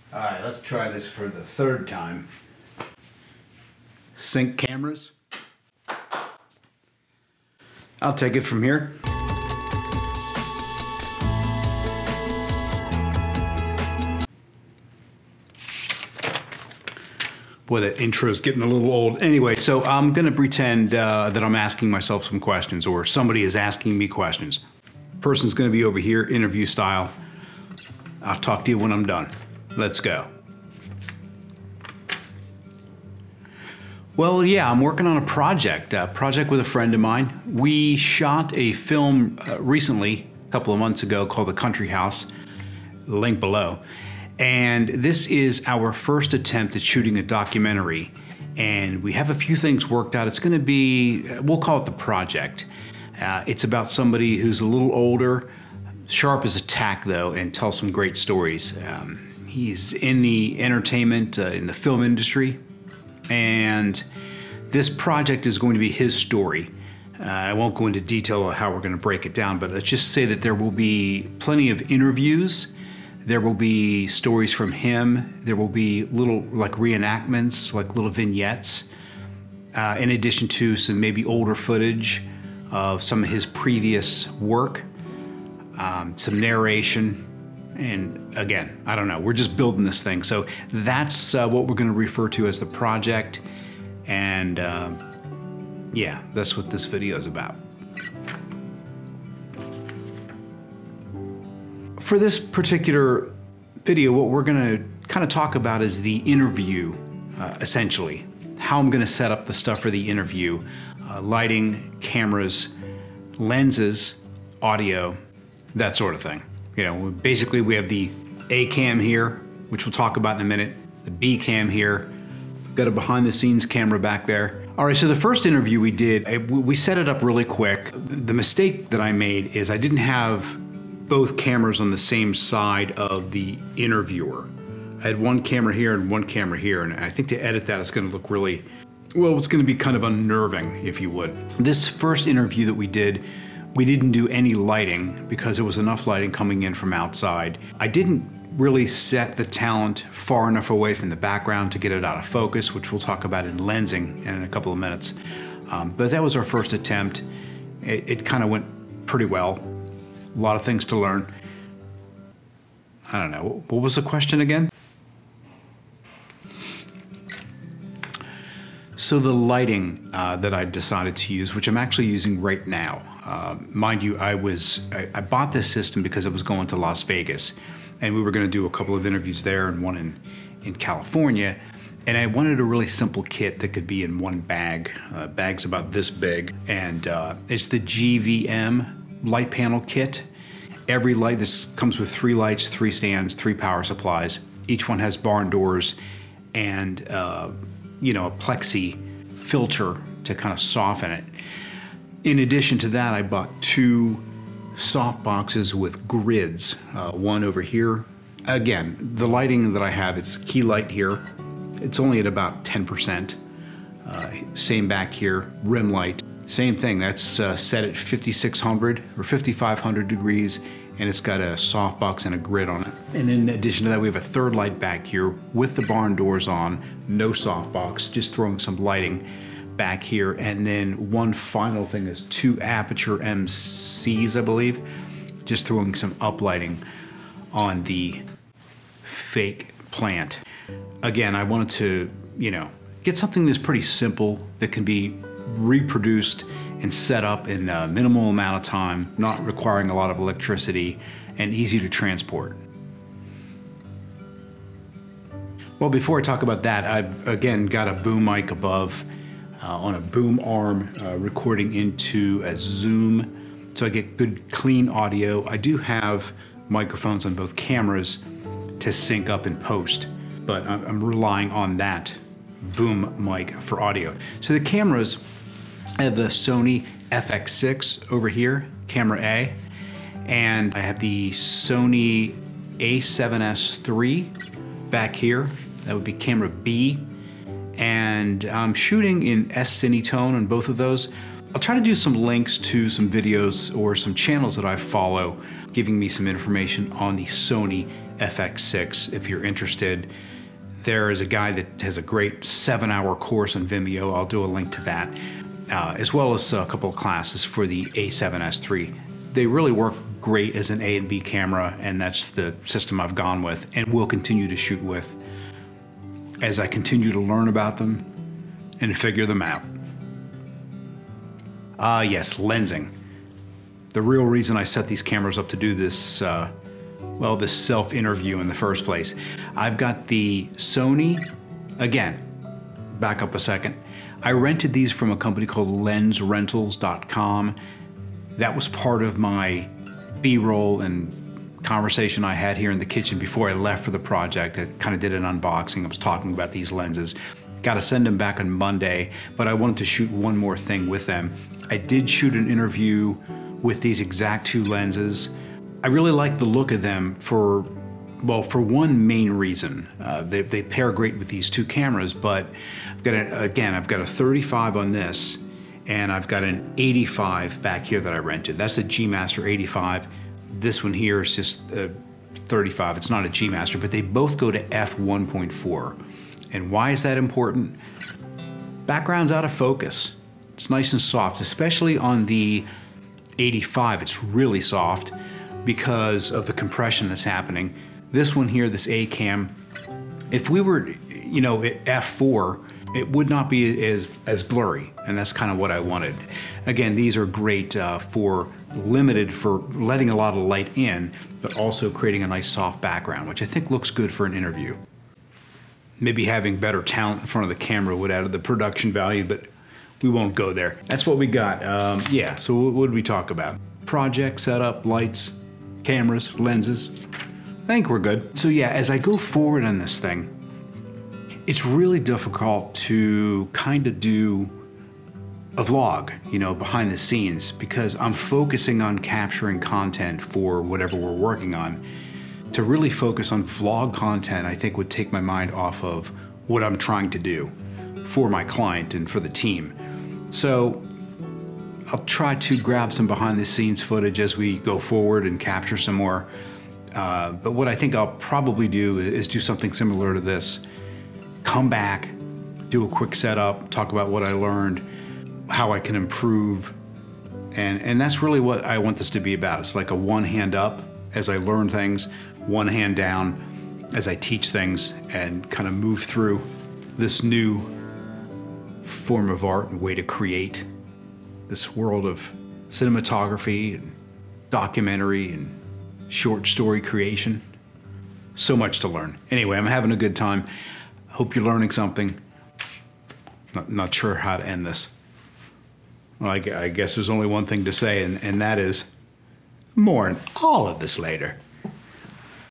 All right, let's try this for the third time. Sync cameras. I'll take it from here. Boy, that intro's getting a little old. Anyway, so I'm gonna pretend that I'm asking myself some questions, or somebody is asking me questions. Person's gonna be over here, interview style. I'll talk to you when I'm done. Let's go. Well, yeah, I'm working on a project with a friend of mine. We shot a film recently, a couple of months ago, called The Country House, link below. And this is our first attempt at shooting a documentary. And we have a few things worked out. It's gonna be, we'll call it The Project. It's about somebody who's a little older, sharp as a tack though, and tells some great stories. He's in the entertainment, in the film industry. And this project is going to be his story. I won't go into detail of how we're gonna break it down, but let's just say that there will be plenty of interviews. There will be stories from him. There will be little like reenactments, like little vignettes, in addition to some maybe older footage of some of his previous work, some narration, and again, I don't know, we're just building this thing. So that's what we're gonna refer to as the project, and yeah, that's what this video is about. For this particular video, what we're gonna kind of talk about is the interview, essentially. How I'm gonna set up the stuff for the interview, lighting, cameras, lenses, audio, that sort of thing. You know, basically we have the A cam here, which we'll talk about in a minute, the B cam here, got a behind the scenes camera back there. All right, so the first interview we did, we set it up really quick. The mistake that I made is I didn't have both cameras on the same side of the interviewer. I had one camera here and one camera here, and I think to edit that it's gonna look really, well, it's gonna be kind of unnerving, if you would. This first interview that we didn't do any lighting because there was enough lighting coming in from outside. I didn't really set the talent far enough away from the background to get it out of focus, which we'll talk about in lensing in a couple of minutes. But that was our first attempt. It kind of went pretty well. A lot of things to learn. I don't know, what was the question again? So the lighting that I decided to use, which I'm actually using right now. Mind you, I bought this system because I was going to Las Vegas, and we were gonna do a couple of interviews there and one in California. And I wanted a really simple kit that could be in one bag. Bag's about this big, and it's the GVM light panel kit. Every light, this comes with 3 lights, 3 stands, 3 power supplies. Each one has barn doors and you know, a plexi filter to kind of soften it. In addition to that, I bought 2 soft boxes with grids, one over here. Again, the lighting that I have, it's key light here. It's only at about 10%. Same back here, rim light. Same thing, that's set at 5600 or 5500 degrees, and it's got a softbox and a grid on it. And in addition to that, we have a third light back here with the barn doors on, no softbox, just throwing some lighting back here. And then one final thing is 2 aperture MCs, I believe, just throwing some uplighting on the fake plant. Again, I wanted to, you know, get something that's pretty simple that can be reproduced and set up in a minimal amount of time, not requiring a lot of electricity, and easy to transport. Well, before I talk about that, I've again got a boom mic above on a boom arm recording into a Zoom, so I get good clean audio. I do have microphones on both cameras to sync up in post, but I'm relying on that boom mic for audio. So the cameras, I have the Sony FX6 over here, camera A, and I have the Sony A7S III back here. That would be camera B, and I'm shooting in S-Cinetone on both of those. I'll try to do some links to some videos or some channels that I follow, giving me some information on the Sony FX6 if you're interested. There is a guy that has a great 7-hour course on Vimeo. I'll do a link to that, as well as a couple of classes for the A7S III. They really work great as an A and B camera, and that's the system I've gone with and will continue to shoot with as I continue to learn about them and figure them out. Yes, lensing. The real reason I set these cameras up to do this, well, this self-interview in the first place. I've got the Sony, again, back up a second. I rented these from a company called lensrentals.com. That was part of my B-roll and conversation I had here in the kitchen before I left for the project. I kind of did an unboxing. I was talking about these lenses. Got to send them back on Monday, but I wanted to shoot one more thing with them. I did shoot an interview with these exact two lenses. I really like the look of them for one main reason. They pair great with these two cameras, but I've got a 35 on this, and I've got an 85 back here that I rented. That's a G Master 85. This one here is just a 35. It's not a G Master, but they both go to f1.4. And why is that important? Background's out of focus. It's nice and soft, especially on the 85. It's really soft because of the compression that's happening. This one here, this A cam, if we were, at f4, it would not be as blurry, and that's kind of what I wanted. Again, these are great for letting a lot of light in, but also creating a nice soft background, which I think looks good for an interview. Maybe having better talent in front of the camera would add to the production value, but we won't go there. That's what we got. Yeah, so what did we talk about? Project, setup, lights, cameras, lenses. I think we're good. So yeah, as I go forward on this thing, it's really difficult to kind of do a vlog, behind the scenes, because I'm focusing on capturing content for whatever we're working on. To really focus on vlog content, I think would take my mind off of what I'm trying to do for my client and for the team. So I'll try to grab some behind the scenes footage as we go forward and capture some more. But what I think I'll probably do is do something similar to this. Come back, do a quick setup, talk about what I learned, how I can improve. And that's really what I want this to be about. It's like a one hand up as I learn things, one hand down as I teach things and kind of move through this new form of art and way to create this world of cinematography and documentary and short story creation. So much to learn. Anyway, I'm having a good time. Hope you're learning something. Not sure how to end this. Well, I guess there's only one thing to say, and that is more on all of this later.